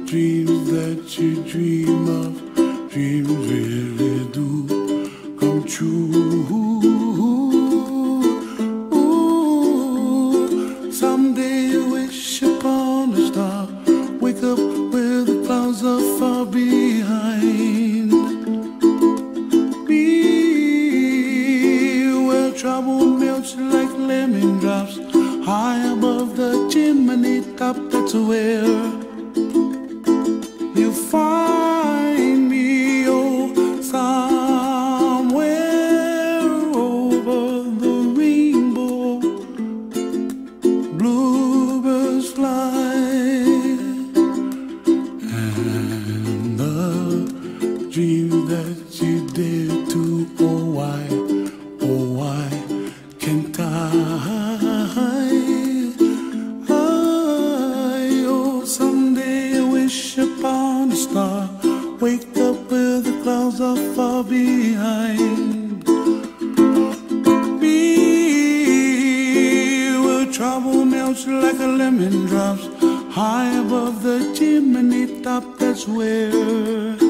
dreams that you dream of, dreams really do come true. Someday you wish upon a star, wake up where the clouds are far behind. Be where trouble melts like lemon drops, high above the chimney top. That's where you find me, oh, somewhere over the rainbow. Bluebirds fly, and the dream that you dare to, oh why can't I? Oh, someday I wish upon a star, wake up where the clouds are far behind. Be where trouble melts like a lemon drops, high above the chimney top. That's where